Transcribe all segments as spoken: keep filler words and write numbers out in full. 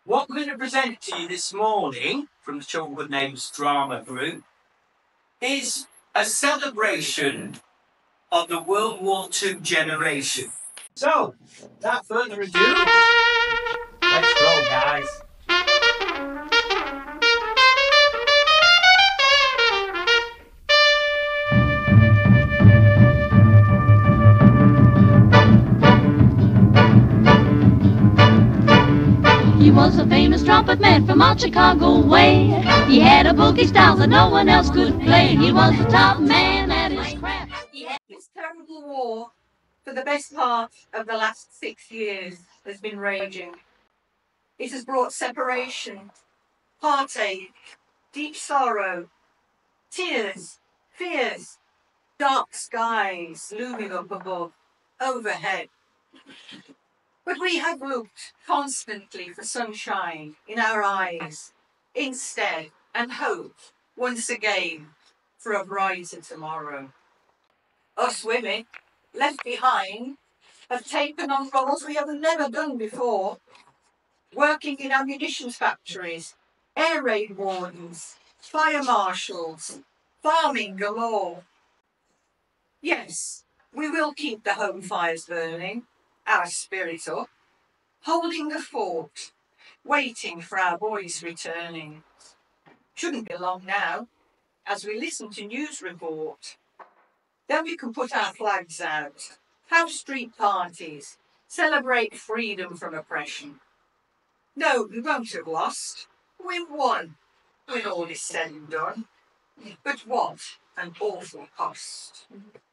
What we're going to present to you this morning from the Chorlton Good Neighbours Drama group is a celebration of the World War Two generation. So, without further ado, let's go, guys. He was a famous trumpet man from out Chicago way. He had a boogie style that no one else could play. He was the top man at his craft. This terrible war, for the best part of the last six years, has been raging. It has brought separation, heartache, deep sorrow, tears, fears, dark skies looming up above, overhead. But we have looked constantly for sunshine in our eyes, instead, and hope once again for a brighter tomorrow. Us women, left behind, have taken on roles we have never done before, working in ammunition factories, air raid wardens, fire marshals, farming galore. Yes, we will keep the home fires burning, our spirit up, holding the fort, waiting for our boys returning. Shouldn't be long now, as we listen to news report. Then we can put our flags out, have street parties, celebrate freedom from oppression. No, we won't have lost. We've won, when all is said and done. But what an awful cost.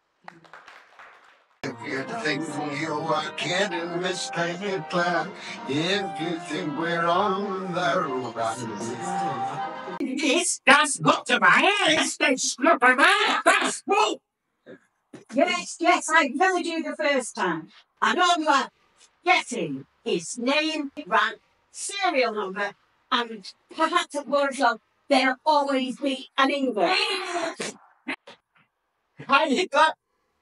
If you think you are kidding, Mister Clark, if you think we're on the run. Ist das Lotterei? Ist das Lotterei? Das Bull! Yes, yes, I heard you the first time. And all you are getting is name, rank, serial number, and perhaps at Warsaw there'll always be an English. I hit that.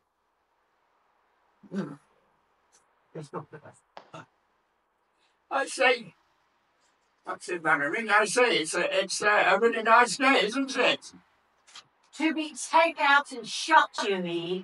I say, that's it, Mannering. I say, it's a, it's a, a really nice day, isn't it? To be taken out and shot, you mean?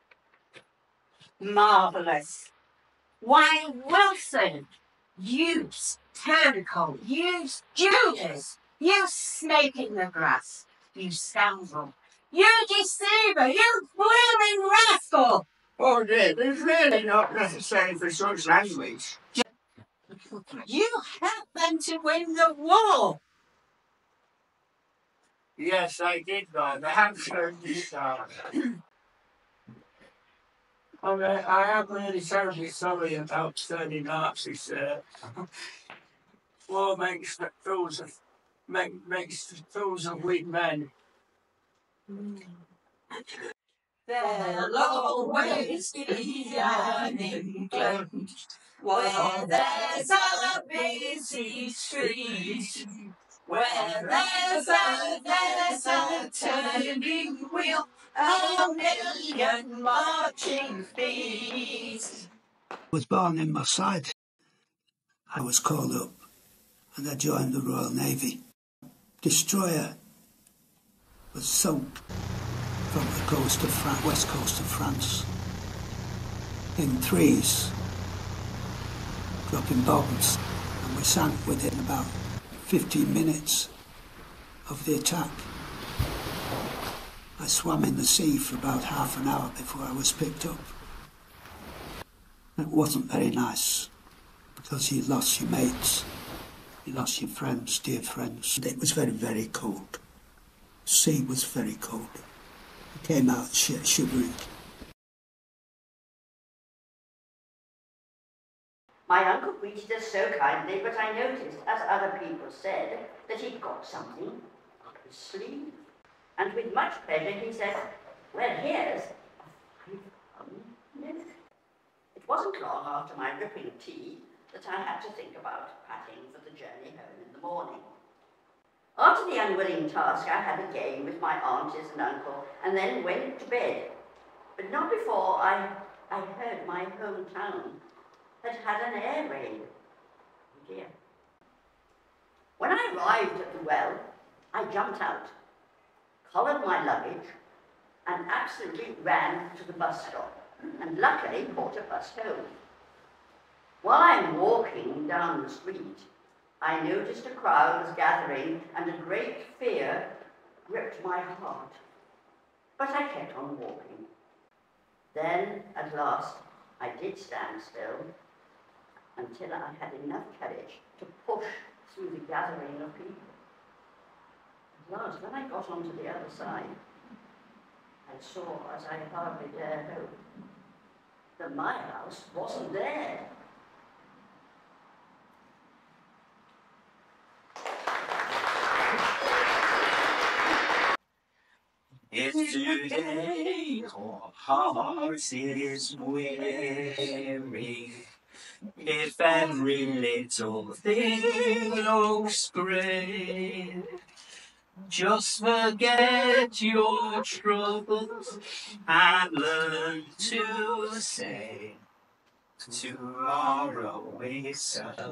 Marvellous. Why, Wilson, you turncoat, you Judas, you snake in the grass, you scoundrel, you deceiver, you blooming rascal! Oh dear, it's really not necessary for such language. You helped them to win the war! Yes, I did, Mum. I have shown you that. I mean, I am really terribly sorry about turning Nazis, sir. War makes fools of, make, makes fools of weak men. There'll always be an England where there's a busy street, where there's a, there's a turning wheel, a million marching feet. I was born in my side. I was called up and I joined the Royal Navy. Destroyer was sunk from the coast of France, west coast of France, in threes, dropping bombs, and we sank within about fifteen minutes of the attack. I swam in the sea for about half an hour before I was picked up. It wasn't very nice, because you lost your mates, you lost your friends, dear friends. It was very, very cold. The sea was very cold. I came out sh shivering. My uncle greeted us so kindly, but I noticed, as other people said, that he'd got something up his sleeve. And with much pleasure he said, well, here's a five-pound note. It wasn't long after my ripping tea that I had to think about packing for the journey home in the morning. After the unwilling task, I had a game with my aunties and uncle, and then went to bed. But not before I, I heard my hometown had had an air raid. Oh dear. arrived at the well, I jumped out, collared my luggage, and absolutely ran to the bus stop, and luckily caught a bus home. While I'm walking down the street, I noticed a crowd was gathering, and a great fear gripped my heart. But I kept on walking. Then, at last, I did stand still, until I had enough courage to push through the gathering of people. At last, when I got onto the other side, I saw, as I hardly dared hope, that my house wasn't there. If today your heart is weary, if every little thing looks grey, just forget your troubles and learn to say, tomorrow is a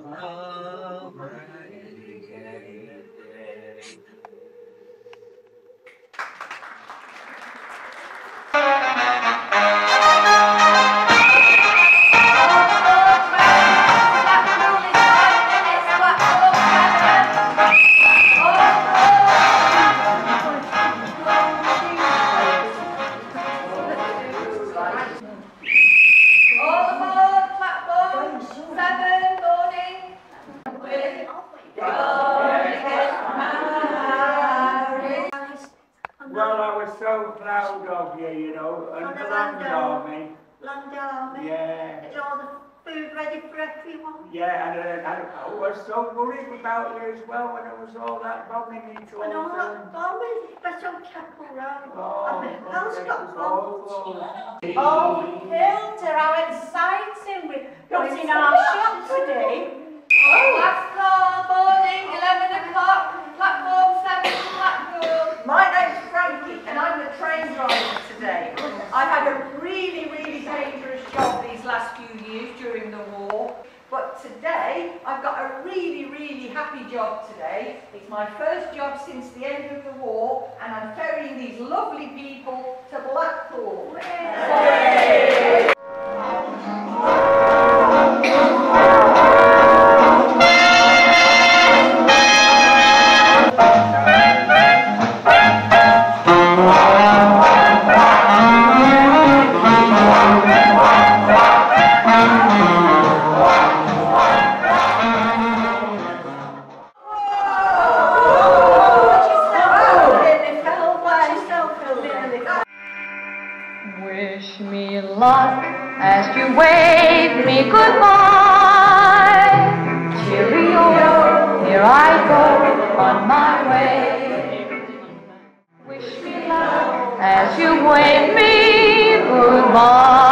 lovely day. Well, I was so proud of you, you know, and Oh, the the Land Land Army. Land Army. Yeah. Is all the food ready for everyone? Yeah, and, uh, and I was so worried about you as well when it was all that bombing in Chorlton. And all that bombing, that's on Chapel Road. Oh, I mean, how's it got was bombed? awful. Oh, Hilda, how exciting! We've got in our shop today. Oh, last call, morning, eleven o'clock, platform seven, Blackpool. My name's Frankie and I'm the train driver today. I've had a really, really dangerous job these last few years during the war, but today I've got a really, really happy job today. It's my first job since the end of the war and I'm ferrying these lovely people to Blackpool. Yay! Wish me luck as you wave me goodbye. Cheerio, here I go on my way. Wish me luck as you wave me goodbye.